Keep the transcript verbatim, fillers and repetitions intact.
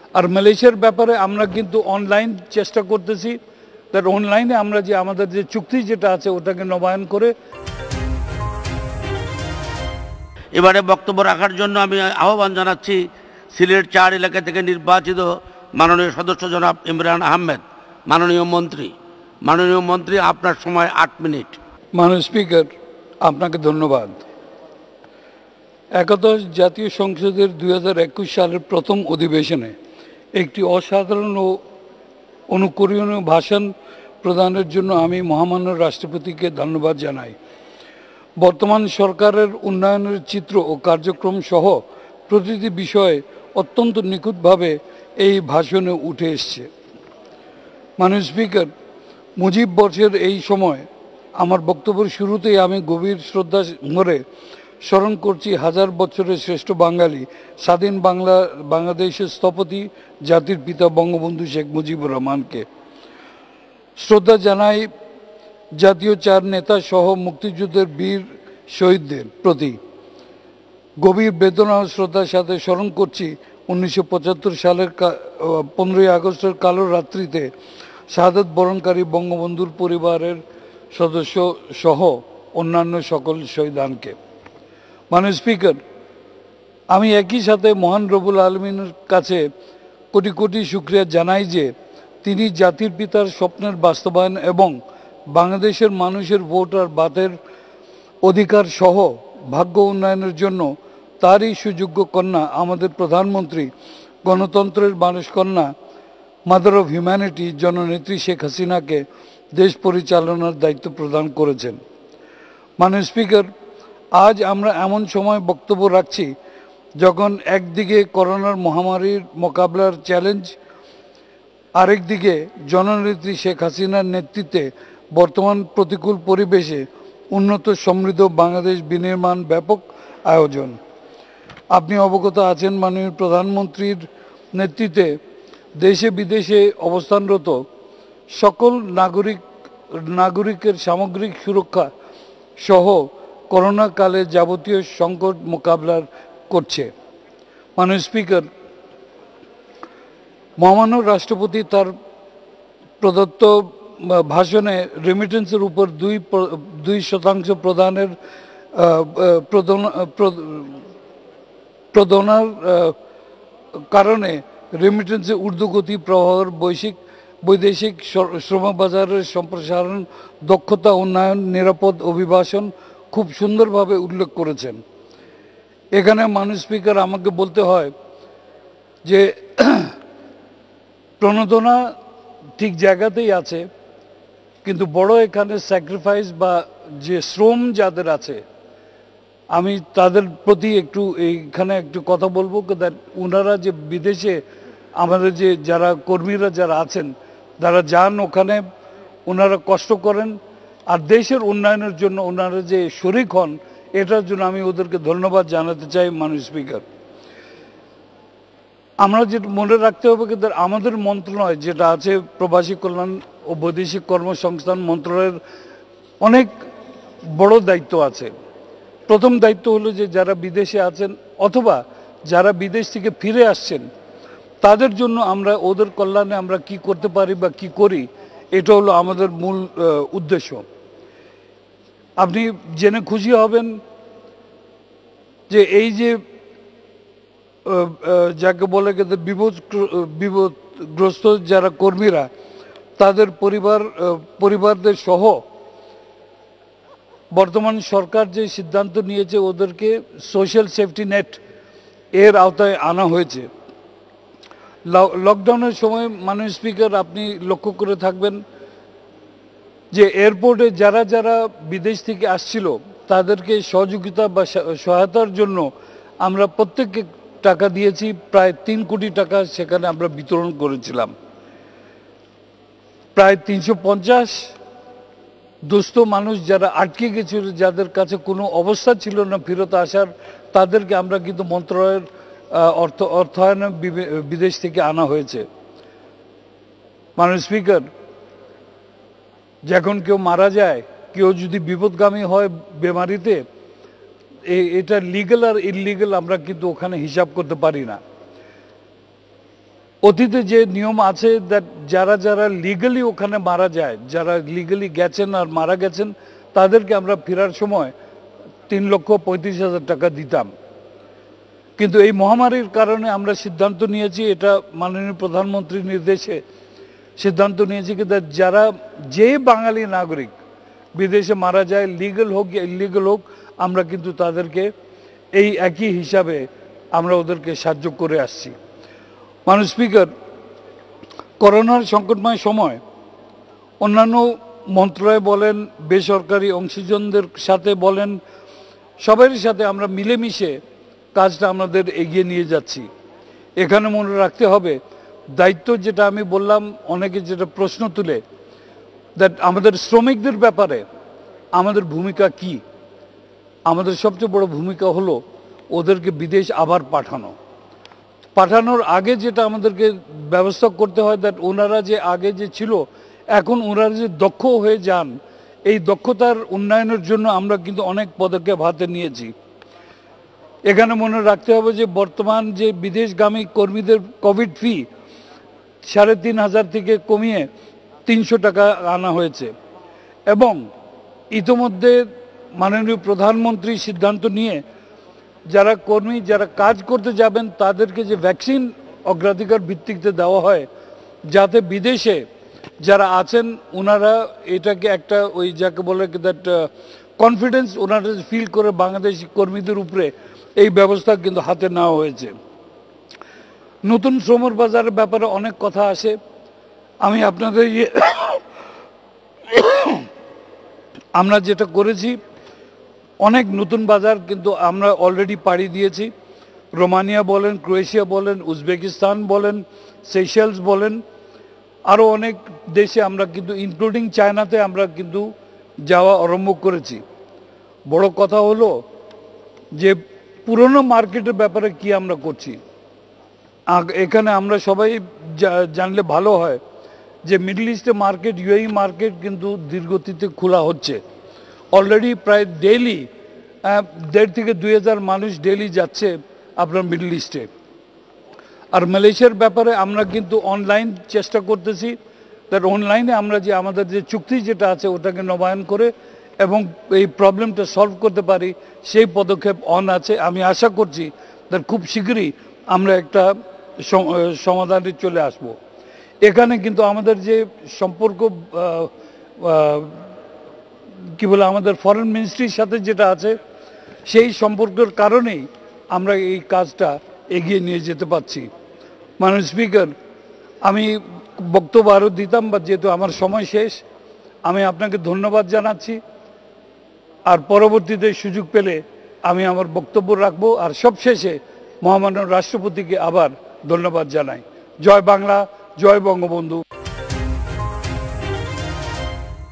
আর মালয়েশিয়ার ব্যাপারে আমরা কিন্তু অনলাইন চেষ্টা করতেছি, তার অনলাইনে আমরা যে আমাদের যে চুক্তি যেটা আছে ওটাকে নবায়ন করে। এবারে বক্তব্য রাখার জন্য আমি আহ্বান জানাচ্ছি সিলেট চার এলাকা থেকে নির্বাচিত মাননীয় সদস্য জনাব ইমরান আহমেদ। মাননীয় মন্ত্রী মাননীয় মন্ত্রী আপনার সময় আট মিনিট। মাননীয় স্পিকার, আপনাকে ধন্যবাদ। একাদশ জাতীয় সংসদের দুই হাজার একুশ সালের প্রথম অধিবেশনে একটি অসাধারণ ও অনুকরণীয় ভাষণ প্রদানের জন্য আমি মহামান্য রাষ্ট্রপতিকে ধন্যবাদ জানাই। বর্তমান সরকারের উন্নয়নের চিত্র ও কার্যক্রম সহ প্রতিটি বিষয়ে অত্যন্ত নিখুঁতভাবে এই ভাষণে উঠে এসছে। মাননীয় স্পিকার, মুজিব বর্ষের এই সময় আমার বক্তব্যের শুরুতেই আমি গভীর শ্রদ্ধা ভরে স্মরণ করছি হাজার বছরের শ্রেষ্ঠ বাঙালি, স্বাধীন বাংলা বাংলাদেশের স্থপতি, জাতির পিতা বঙ্গবন্ধু শেখ মুজিবুর রহমানকে। শ্রদ্ধা জানাই জাতীয় চার নেতা সহ মুক্তিযুদ্ধের বীর শহীদদের প্রতি। গভীর বেদনা ও শ্রদ্ধার সাথে স্মরণ করছি উনিশশো পঁচাত্তর সালের পনেরোই আগস্টের কালো রাত্রিতে শাহাদত বরণকারী বঙ্গবন্ধুর পরিবারের সদস্য সহ অন্যান্য সকল শহীদানকে। মাননীয় স্পিকার, আমি একই সাথে মহান রব্বুল আলমিনের কাছে কোটি কোটি শুকরিয়া জানাই যে তিনি জাতির পিতার স্বপ্নের বাস্তবায়ন এবং বাংলাদেশের মানুষের ভোট আর বাতের অধিকার সহ ভাগ্য উন্নয়নের জন্য তারই সুযোগ্য কন্যা আমাদের প্রধানমন্ত্রী, গণতন্ত্রের মানুষ কন্যা, মাদার অফ হিউম্যানিটি জননেত্রী শেখ হাসিনাকে দেশ পরিচালনার দায়িত্ব প্রদান করেছেন। মাননীয় স্পিকার, আজ আমরা এমন সময় বক্তব্য রাখছি যখন একদিকে করোনার মহামারীর মোকাবিলার চ্যালেঞ্জ, আরেকদিকে জননেত্রী শেখ হাসিনার নেতৃত্বে বর্তমান প্রতিকূল পরিবেশে উন্নত সমৃদ্ধ বাংলাদেশ বিনির্মাণ ব্যাপক আয়োজন। আপনি অবগত আছেন মাননীয় প্রধানমন্ত্রীর নেতৃত্বে দেশে বিদেশে অবস্থানরত সকল নাগরিক নাগরিকের সামগ্রিক সুরক্ষা সহ করোনা কালে যাবতীয় সংকট মোকাবিলার করছে। মাননীয় স্পিকার, মহামান্য রাষ্ট্রপতি তার প্রদত্ত ভাষণে রেমিটেন্সের উপর দুই দুই শতাংশ প্রদানের প্রদানের কারণে রেমিটেন্সে ঊর্ধ্বগতি প্রবাহের বৈশ্বিক বৈদেশিক শ্রম বাজারের সম্প্রসারণ, দক্ষতা উন্নয়ন, নিরাপদ অভিবাসন খুব সুন্দরভাবে উল্লেখ করেছেন। এখানে মাননীয় স্পিকার, আমাকে বলতে হয় যে প্রণোদনা ঠিক জায়গাতেই আছে, কিন্তু বড় এখানে স্যাক্রিফাইস বা যে শ্রম যাদের আছে, আমি তাদের প্রতি একটু এইখানে একটু কথা বলবো। ওনারা যে বিদেশে আমাদের যে যারা কর্মীরা যারা আছেন, যারা যান ওখানে, ওনারা কষ্ট করেন আর দেশের উন্নয়নের জন্য ওনারা যে শরিক হন, এটার জন্য আমি ওদেরকে ধন্যবাদ জানাতে চাই। মাননীয় স্পিকার, আমরা যেটা মনে রাখতে হবে কিন্তু আমাদের মন্ত্রণালয় যেটা আছে, প্রবাসী কল্যাণ ও বৈদেশিক কর্মসংস্থান মন্ত্রণালয়ের অনেক বড় দায়িত্ব আছে। প্রথম দায়িত্ব হলো যে যারা বিদেশে আছেন অথবা যারা বিদেশ থেকে ফিরে আসছেন তাদের জন্য আমরা ওদের কল্যাণে আমরা কি করতে পারি বা কি করি, এটা হলো আমাদের মূল উদ্দেশ্য। আপনি জেনে খুশি হবেন যে এই যে যাকে বলে গেছে বিপদ বিপদগ্রস্ত যারা কর্মীরা, তাদের পরিবার পরিবারদের সহ বর্তমান সরকার যে সিদ্ধান্ত নিয়েছে ওদেরকে সোশ্যাল সেফটি নেট এর আওতায় আনা হয়েছে। লকডাউনের সময় মাননীয় স্পিকার, আপনি লক্ষ্য করে থাকবেন যে এয়ারপোর্টে যারা যারা বিদেশ থেকে আসছিল তাদেরকে সহযোগিতা বা সহায়তার জন্য আমরা প্রত্যেককে টাকা দিয়েছি, প্রায় তিন কোটি টাকা সেখানে আমরা বিতরণ করেছিলাম। প্রায় তিনশো পঞ্চাশ দুস্থ মানুষ যারা আটকে গেছিল, যাদের কাছে কোনো অবস্থা ছিল না ফেরত আসার, তাদেরকে আমরা কিন্তু মন্ত্রণালয়ের অর্থ অর্থায়নে বিদেশ থেকে আনা হয়েছে। মাননীয় স্পিকার, যখন কেউ মারা যায়, কেউ যদি বিপদগামী হয় বেমারিতে, এটা লিগ্যাল আর ইললিগ্যাল আমরা কিন্তু ওখানে হিসাব করতে পারি না। অতীতে যে নিয়ম আছে দ্যাট যারা যারা লিগালি ওখানে মারা যায়, যারা লিগালি গেছেন আর মারা গেছেন, তাদেরকে আমরা ফেরার সময় তিন লক্ষ পঁয়ত্রিশ হাজার টাকা দিতাম। কিন্তু এই মহামারীর কারণে আমরা সিদ্ধান্ত নিয়েছি, এটা মাননীয় প্রধানমন্ত্রীর নির্দেশে সিদ্ধান্ত নিয়েছি কি যারা যে বাঙালি নাগরিক বিদেশে মারা যায়, লিগ্যাল হোক ইলিগ্যাল হোক, আমরা কিন্তু তাদেরকে এই একই হিসাবে আমরা ওদেরকে সাহায্য করে আসছি। মাননীয় স্পিকার, করোনার সংকটময় সময় অন্যান্য মন্ত্রণালয় বলেন, বেসরকারি অংশীজনদের সাথে বলেন, সবারই সাথে আমরা মিলেমিশে কাজটা আমাদের এগিয়ে নিয়ে যাচ্ছি। এখানে মনে রাখতে হবে দায়িত্ব, যেটা আমি বললাম, অনেকে যেটা প্রশ্ন তুলে, দ্যাট আমাদের শ্রমিকদের ব্যাপারে আমাদের ভূমিকা কি। আমাদের সবচেয়ে বড় ভূমিকা হলো ওদেরকে বিদেশ আবার পাঠানো। পাঠানোর আগে যেটা আমাদেরকে ব্যবস্থা করতে হয়, দ্যাট ওনারা যে আগে যে ছিল, এখন ওনারা যে দক্ষ হয়ে যান, এই দক্ষতার উন্নয়নের জন্য আমরা কিন্তু অনেক পদক্ষেপ হাতে নিয়েছি। এখানে মনে রাখতে হবে যে বর্তমান যে বিদেশগামী কর্মীদের কোভিড ফি সাড়ে তিন হাজার থেকে কমিয়ে তিনশো টাকা আনা হয়েছে, এবং ইতোমধ্যে মাননীয় প্রধানমন্ত্রী সিদ্ধান্ত নিয়ে যারা কর্মী যারা কাজ করতে যাবেন তাদেরকে যে ভ্যাকসিন অগ্রাধিকার ভিত্তিতে দেওয়া হয়, যাতে বিদেশে যারা আছেন ওনারা এটাকে একটা ওই যাকে বলে দ্যাট কনফিডেন্স ওনারা ফিল করে বাংলাদেশি কর্মীদের উপরে এই ব্যবস্থা কিন্তু হাতে নেওয়া হয়েছে। নতুন শ্রমের বাজারের ব্যাপারে অনেক কথা আসে। আমি আপনাদের আমরা যেটা করেছি, অনেক নতুন বাজার কিন্তু আমরা অলরেডি পাড়ি দিয়েছি। রোমানিয়া বলেন, ক্রোয়েশিয়া বলেন, উজবেকিস্তান বলেন, সেশেলস বলেন, আরও অনেক দেশে আমরা কিন্তু ইনক্লুডিং চায়নাতে আমরা কিন্তু যাওয়া আরম্ভ করেছি। বড় কথা হলো যে পুরনো মার্কেটের ব্যাপারে কি আমরা করছি। এখানে আমরা সবাই জানলে ভালো হয় যে মিডল ইস্টে মার্কেট, ইউএই মার্কেট কিন্তু ধীরগতিতে খোলা হচ্ছে। অলরেডি প্রায় ডেইলি দেড় থেকে দুই হাজার মানুষ ডেইলি যাচ্ছে আপনার মিডল ইস্টে। আর মালয়েশিয়ার ব্যাপারে আমরা কিন্তু অনলাইন চেষ্টা করতেছি, তার অনলাইনে আমরা যে আমাদের যে চুক্তি যেটা আছে ওটাকে নবায়ন করে এবং এই প্রবলেমটা সলভ করতে পারি, সেই পদক্ষেপ অন আছে। আমি আশা করছি তার খুব শীঘ্রই আমরা একটা সমাধানে চলে আসব। এখানে কিন্তু আমাদের যে সম্পর্ক কি বলে আমাদের ফরেন মিনিস্ট্রির সাথে যেটা আছে, সেই সম্পর্কের কারণেই আমরা এই কাজটা এগিয়ে নিয়ে যেতে পারছি। মাননীয় স্পিকার, আমি বক্তব্য আরও দিতাম, বা যেহেতু আমার সময় শেষ, আমি আপনাকে ধন্যবাদ জানাচ্ছি। আর পরবর্তীতে সুযোগ পেলে আমি আমার বক্তব্য রাখবো। আর সবশেষে মহামান্য রাষ্ট্রপতিকে আবার ধন্যবাদ জানাই। জয় বাংলা, জয় বঙ্গবন্ধু।